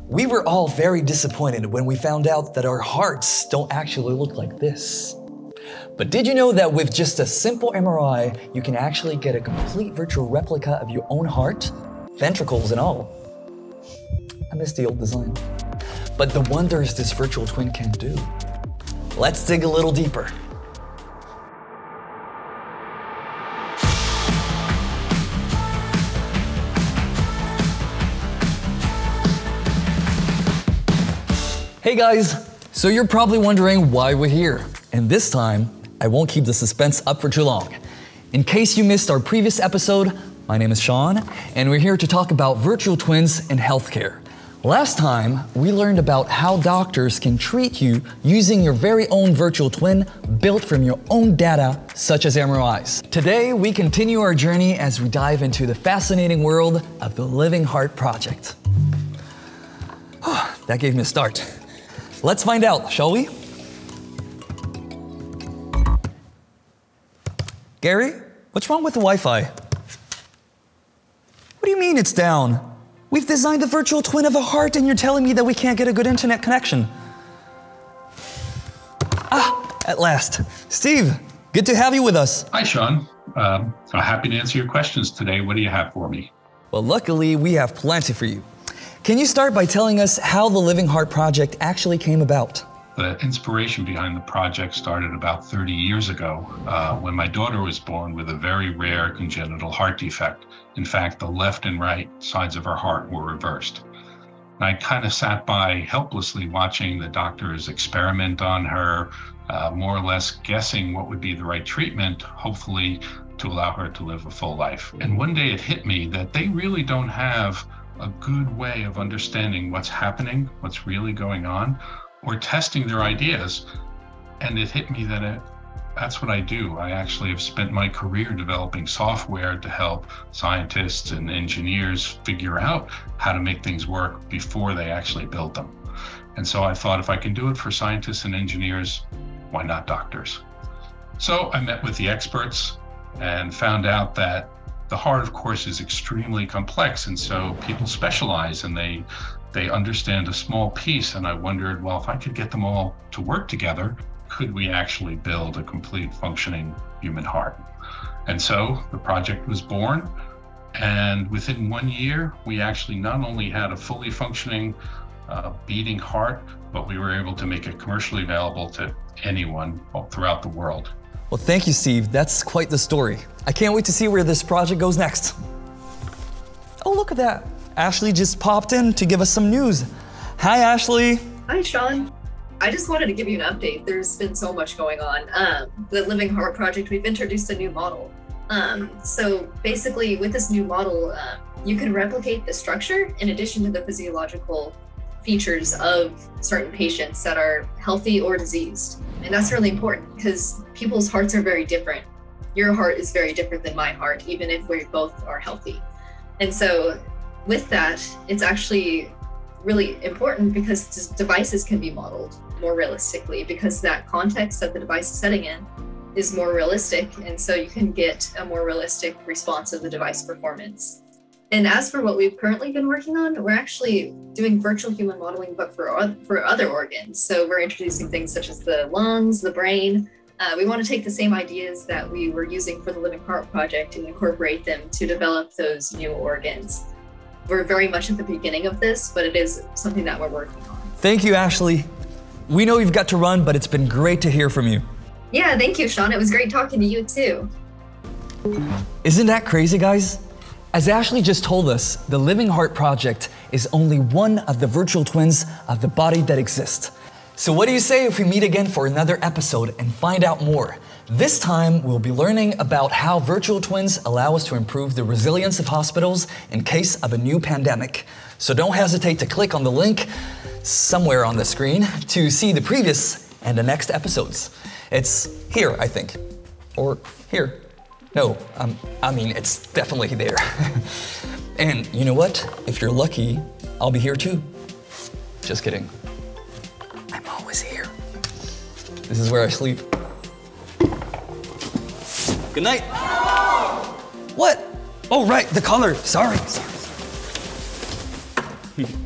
We were all very disappointed when we found out that our hearts don't actually look like this. But did you know that with just a simple MRI, you can actually get a complete virtual replica of your own heart, ventricles and all? I miss the old design. But the wonders this virtual twin can do. Let's dig a little deeper. Hey guys, so you're probably wondering why we're here. And this time, I won't keep the suspense up for too long. In case you missed our previous episode, my name is Sean, and we're here to talk about virtual twins in healthcare. Last time, we learned about how doctors can treat you using your very own virtual twin built from your own data, such as MRIs. Today, we continue our journey as we dive into the fascinating world of the Living Heart Project. That gave me a start. Let's find out, shall we? Gary, what's wrong with the Wi-Fi? What do you mean it's down? We've designed a virtual twin of a heart and you're telling me that we can't get a good internet connection. At last. Steve, good to have you with us. Hi, Sean. I'm happy to answer your questions today. What do you have for me? Well, luckily, we have plenty for you. Can you start by telling us how the Living Heart Project actually came about? The inspiration behind the project started about 30 years ago when my daughter was born with a very rare congenital heart defect. In fact, the left and right sides of her heart were reversed. And I kind of sat by helplessly watching the doctors experiment on her, more or less guessing what would be the right treatment, hopefully to allow her to live a full life. And one day it hit me that they really don't have a good way of understanding what's happening, what's really going on, or testing their ideas. And it hit me that that's what I do. I actually have spent my career developing software to help scientists and engineers figure out how to make things work before they actually build them. And so I thought if I can do it for scientists and engineers, why not doctors? So I met with the experts and found out that the heart, of course, is extremely complex. And so people specialize and they understand a small piece. And I wondered, well, if I could get them all to work together, could we actually build a complete functioning human heart? And so the project was born. And within 1 year, we actually not only had a fully functioning beating heart, but we were able to make it commercially available to anyone throughout the world. Well, thank you, Steve. That's quite the story. I can't wait to see where this project goes next. Oh, look at that. Ashley just popped in to give us some news. Hi, Ashley. Hi, Sean. I just wanted to give you an update. There's been so much going on. The Living Heart Project, we've introduced a new model. So basically, with this new model, you can replicate the structure in addition to the physiological features of certain patients that are healthy or diseased. And that's really important because people's hearts are very different. Your heart is very different than my heart, even if we both are healthy. And so with that, it's actually really important because devices can be modeled more realistically because that context that the device is setting in is more realistic. And so you can get a more realistic response of the device performance. And as for what we've currently been working on, we're actually doing virtual human modeling, but for other organs. So we're introducing things such as the lungs, the brain. We want to take the same ideas that we were using for the Living Heart Project and incorporate them to develop those new organs. We're very much at the beginning of this, but it is something that we're working on. Thank you, Ashley. We know you've got to run, but it's been great to hear from you. Yeah, thank you, Sean. It was great talking to you too. Isn't that crazy, guys? As Ashley just told us, the Living Heart Project is only one of the virtual twins of the body that exists. So what do you say if we meet again for another episode and find out more? This time, we'll be learning about how virtual twins allow us to improve the resilience of hospitals in case of a new pandemic. So don't hesitate to click on the link somewhere on the screen to see the previous and the next episodes. It's here, I think, or here. No, I mean, it's definitely there. And you know what? If you're lucky, I'll be here too. Just kidding. I'm always here. This is where I sleep. Good night. What? Oh, right, the color. Sorry.